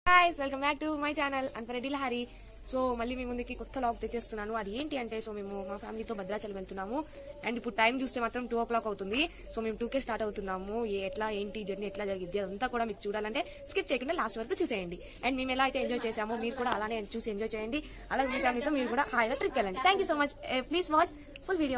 guys, welcome back to my channel Anpareddy Lahari. So మళ్ళీ మీ ముందుకి కొత్త లాగ్ తెచ్చేస్తున్నాను. అది ఏంటి అంటే సో మేము మా ఫ్యామిలీతో భద్రాచలం వెళ్తున్నాము అండ్ ఇప్పుడు టైం చూస్తే మాత్రం 2 o'clock అవుతుంది. సో మేము 2కే స్టార్ట్ అవుతున్నాము. ఎట్లా ఏంటి జర్నీ ఎట్లా జరిగింది అదంతా కూడా మీకు చూడాలంటే స్కిప్ చేయకుండా లాస్ట్ వరకు చూసేయండి. అండ్ మేము ఎలా అయితే ఎంజాయ్ చేసామో మీరు కూడా అలానే చూసి ఎంజాయ్ చేయండి. అలాగే మీ ఫ్యామిలీతో మీరు కూడా హాయిగా ట్రిప్ వెళ్ళండి. Thank you so much. Please watch full video.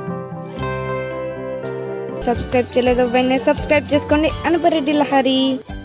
Subscribe చేయలేదు వెంటనే సబ్స్క్రైబ్ చేసుకోండి. Anpareddy Lahari.